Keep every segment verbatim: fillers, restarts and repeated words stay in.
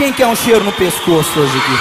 Quem quer um cheiro no pescoço hoje aqui?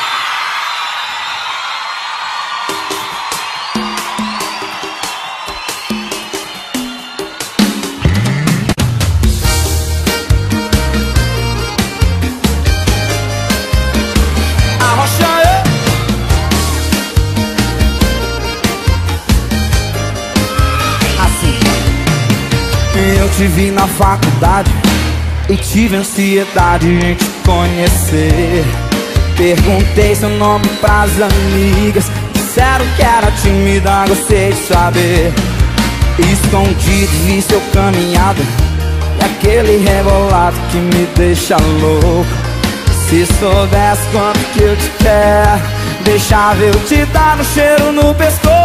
Eu te vi na faculdade e tive ansiedade em te conhecer. Perguntei seu nome pras amigas, disseram que era tímida, gostei de saber. Escondido vi seu caminhado e aquele rebolado que me deixa louco. Se soubesse quanto que eu te quero, deixava eu te dar um cheiro no pescoço.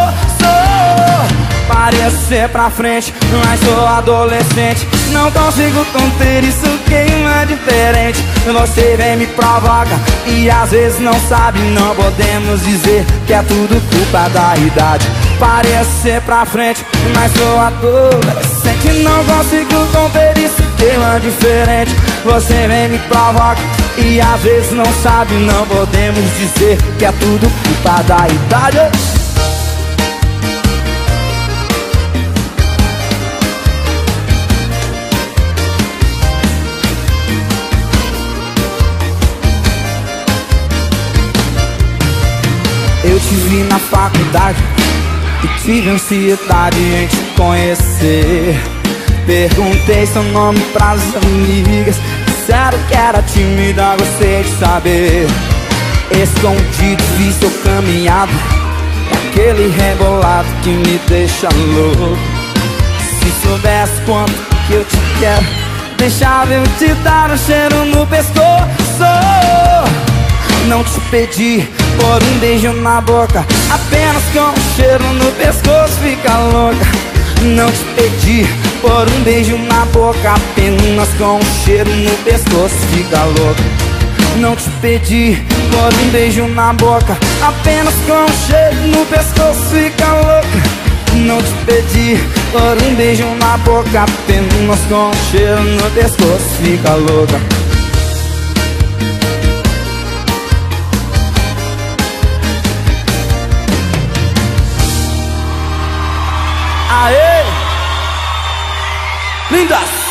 Pareço ser pra frente, mas sou adolescente. Não consigo conter, isso queima diferente. Você vem me provoca e às vezes não sabe. Não podemos dizer que é tudo culpa da idade. Pareço ser pra frente, mas sou adolescente. Não consigo conter, isso queima diferente. Você vem me provoca e às vezes não sabe. Não podemos dizer que é tudo culpa da idade. Eu te vi na faculdade e tive ansiedade em te conhecer. Perguntei seu nome pras amigas, disseram que era tímida, gostei de saber. Escondido vi seu caminhado, aquele rebolado que me deixa louco. Se soubesse quanto que eu te quero, deixava eu te dar um cheiro no pescoço. Não te pedi por um beijo na boca, apenas com um cheiro no pescoço fica louca. Não te pedi por um beijo na boca, apenas com um cheiro no pescoço fica louca. Não te pedi por um beijo na boca, apenas com um cheiro no pescoço fica louca. Não te pedi por um beijo na boca, apenas com um cheiro no pescoço fica louca. Aê! Lindas!